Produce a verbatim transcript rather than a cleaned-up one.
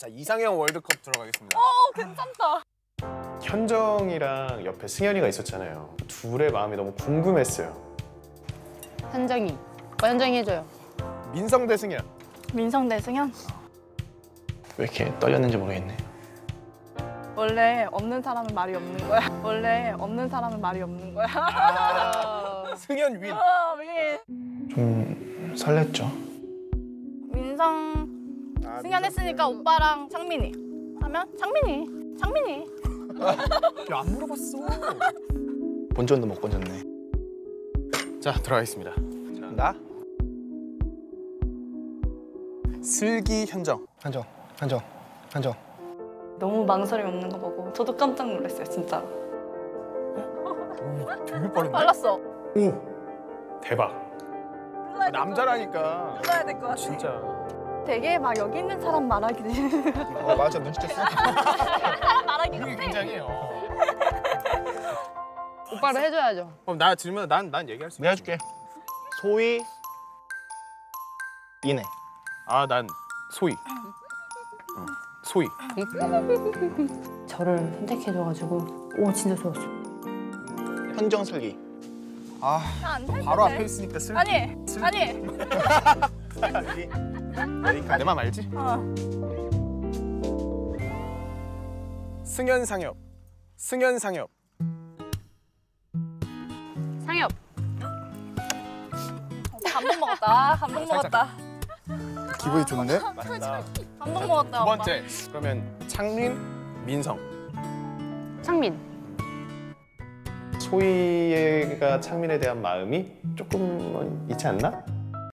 자, 이상형 월드컵 들어가겠습니다. 어, 괜찮다. 현정이랑 옆에 승현이가 있었잖아요. 둘의 마음이 너무 궁금했어요. 현정이. 오빠 현정이 해줘요. 민성 대 승현. 민성 대 승현? 왜 이렇게 떨렸는지 모르겠네. 원래 없는 사람은 말이 없는 거야. 원래 없는 사람은 말이 없는 거야. 아, 승현 윈. 어, 민. 좀 설렜죠. 민성, 아, 승현 했으니까 오빠랑 창민이 하면 창민이, 창민이. 야, 안 물어봤어. 본전도 못 건졌네. 자, 들어가겠습니다. 자, 나 슬기 현정. 현정, 현정, 현정. 너무 망설임 없는 거 보고 저도 깜짝 놀랐어요, 진짜. 오, 되게 빠른데? 빨랐어. 오, 대박. 남자라니까. 불러야 될 것 같아. 진짜. 되게 막 여기 있는 사람 말하기 어, 맞아, 눈치챘어. 말하기 이게 굉장해요. 오빠를 해줘야죠. 그럼 나 질문 난 난 얘기할 수 있어. 내가 해줄게. 소희, 이내. 아, 난 소희. 어, 소희. 저를 선택해줘가지고 오 진짜 좋았어요. 현정, 슬기. 아, 안 될 바로 텐데. 앞에 있으니까 슬기. 아니, 슬기. 아니. 슬기. 그러니까 내 맘 알지? 어. 승현 상엽. 승현 상엽. 상엽. 감동 먹었다. 감동 살짝. 먹었다. 기분이 좋네. 맞다. 감동 먹었다. 두 오빠. 번째. 그러면 창민, 민성. 창민. 소희가 창민에 대한 마음이 조금은 있지 않나?